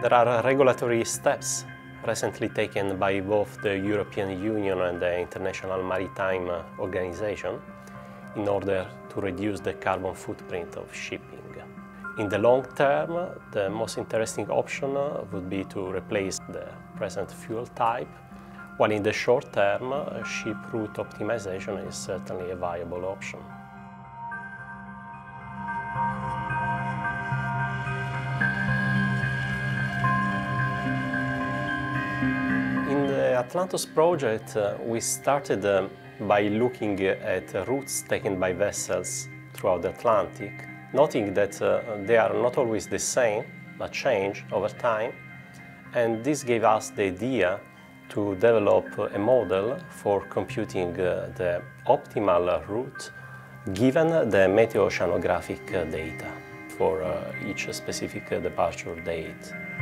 There are regulatory steps recently taken by both the European Union and the International Maritime Organization in order to reduce the carbon footprint of shipping. In the long term, the most interesting option would be to replace the present fuel type, while in the short term, ship route optimization is certainly a viable option. In the AtlantOS project, we started by looking at routes taken by vessels throughout the Atlantic, noting that they are not always the same, but change over time. And this gave us the idea to develop a model for computing the optimal route given the meteoceanographic data for each specific departure date.